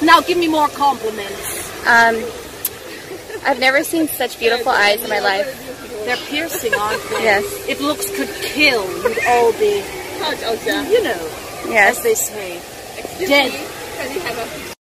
Now give me more compliments. I've never seen such beautiful eyes in my life. They're piercing, aren't they? Yes. If looks could kill, we'd all be, you know, Yes. as they say, dead.